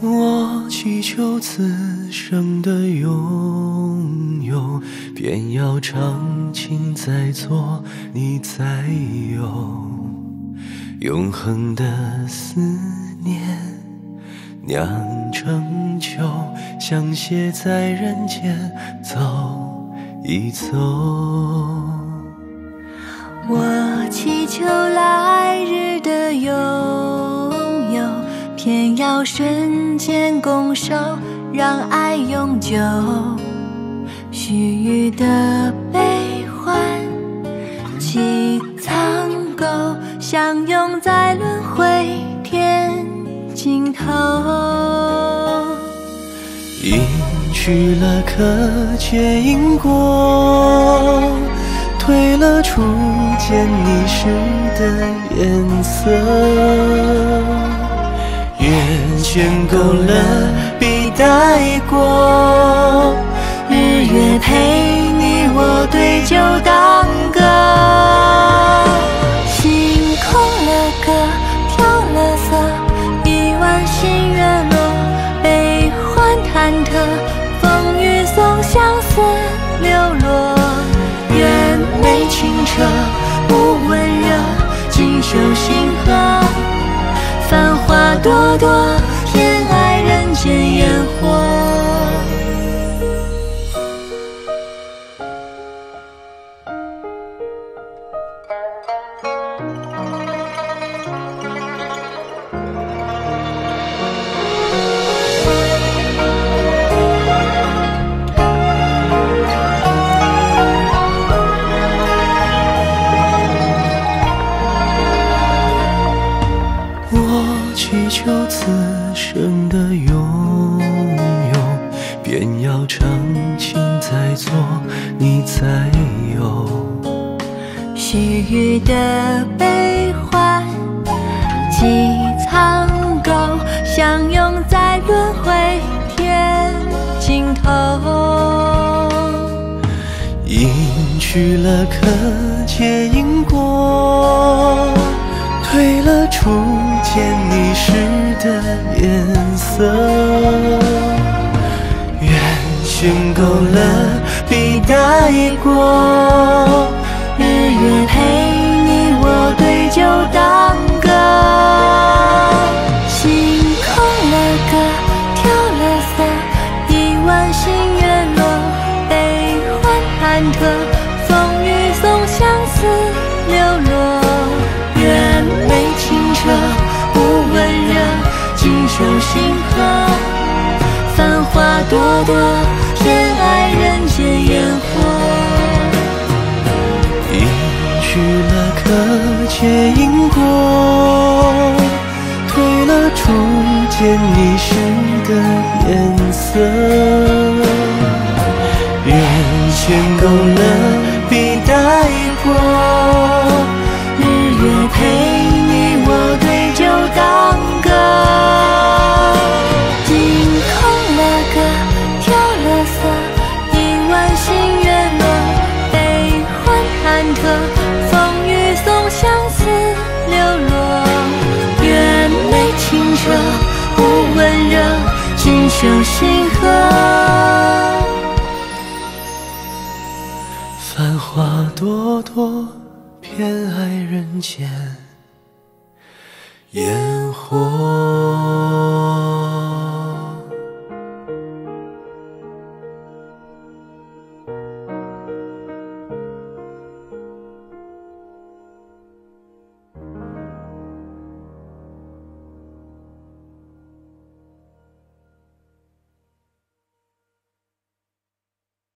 我祈求此生的拥有，便要长情再做你再有，永恒的思念酿成酒，像写在人间走一走。 我祈求来日的拥有，偏要瞬间拱手，让爱永久。须臾的悲欢几苍狗，相拥在轮回天尽头。 隐去了可见因果，褪了初见你时的颜色，缘牵够了笔带过， 日月陪你我对酒当歌。星空了歌，调了色，一弯新月落，悲欢忐忑，风雨送相思流落。愿眉清澈，不温热，锦绣星河，繁华朵朵，偏爱人间烟火。 祈求此生的拥有，便要长情再做你再有， 须臾的悲欢几苍狗，相拥在轮回天尽头。 隐去了可见因果，褪了初见你时的颜色，缘牵够了笔带过， 日月陪你我对酒当歌。星空了歌，调了色，一弯新月落，悲欢忐忑，风雨送相思流落。愿眉清澈，不温热，锦绣星河，繁华朵朵，偏爱人间烟火。 隐去了可见因果，褪了初见你时的颜色，缘牵够了笔带过， 日月陪你我对酒当歌。星空了歌，调了色，一弯新月落，悲欢忐忑，风雨送相思流落。愿眉清澈，不温热，锦绣星河， 繁华朵朵，偏爱人间烟火。